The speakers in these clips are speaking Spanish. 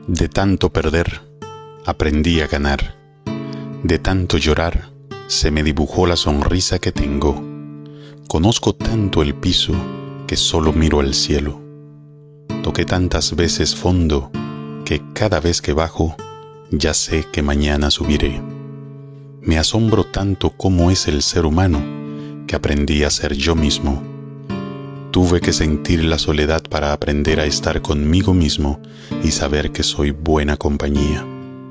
De tanto perder, aprendí a ganar. De tanto llorar, se me dibujó la sonrisa que tengo. Conozco tanto el piso que solo miro al cielo. Toqué tantas veces fondo que cada vez que bajo, ya sé que mañana subiré. Me asombro tanto cómo es el ser humano que aprendí a ser yo mismo. Tuve que sentir la soledad para aprender a estar conmigo mismo y saber que soy buena compañía.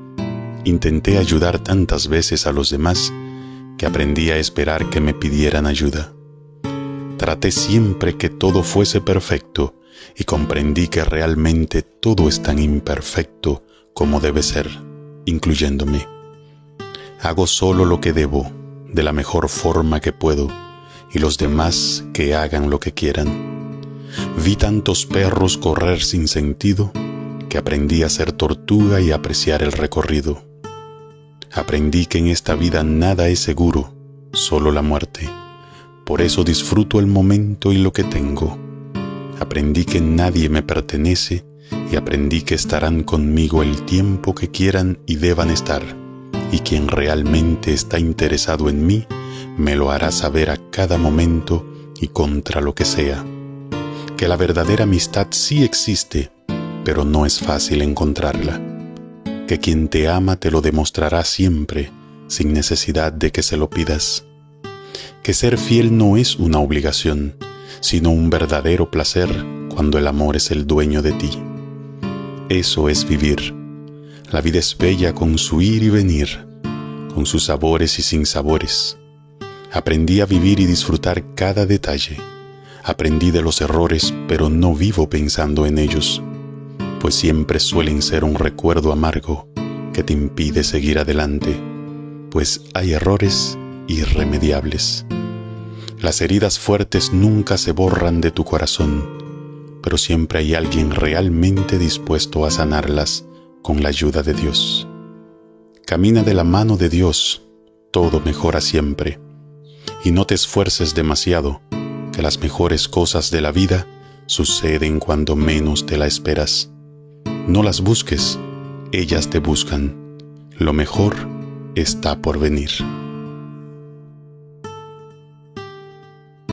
Intenté ayudar tantas veces a los demás que aprendí a esperar que me pidieran ayuda. Traté siempre que todo fuese perfecto y comprendí que realmente todo es tan imperfecto como debe ser, incluyéndome. Hago solo lo que debo, de la mejor forma que puedo, y los demás que hagan lo que quieran. Vi tantos perros correr sin sentido que aprendí a ser tortuga y apreciar el recorrido. Aprendí que en esta vida nada es seguro, solo la muerte. Por eso disfruto el momento y lo que tengo. Aprendí que nadie me pertenece y aprendí que estarán conmigo el tiempo que quieran y deban estar. Y quien realmente está interesado en mí, me lo hará saber a cada momento y contra lo que sea. Que la verdadera amistad sí existe, pero no es fácil encontrarla. Que quien te ama te lo demostrará siempre, sin necesidad de que se lo pidas. Que ser fiel no es una obligación, sino un verdadero placer cuando el amor es el dueño de ti. Eso es vivir. La vida es bella con su ir y venir, con sus sabores y sinsabores. Aprendí a vivir y disfrutar cada detalle. Aprendí de los errores, pero no vivo pensando en ellos, pues siempre suelen ser un recuerdo amargo que te impide seguir adelante, pues hay errores irremediables. Las heridas fuertes nunca se borran de tu corazón, pero siempre hay alguien realmente dispuesto a sanarlas con la ayuda de Dios. Camina de la mano de Dios, todo mejora siempre. Y no te esfuerces demasiado, que las mejores cosas de la vida suceden cuando menos te la esperas. No las busques, ellas te buscan. Lo mejor está por venir.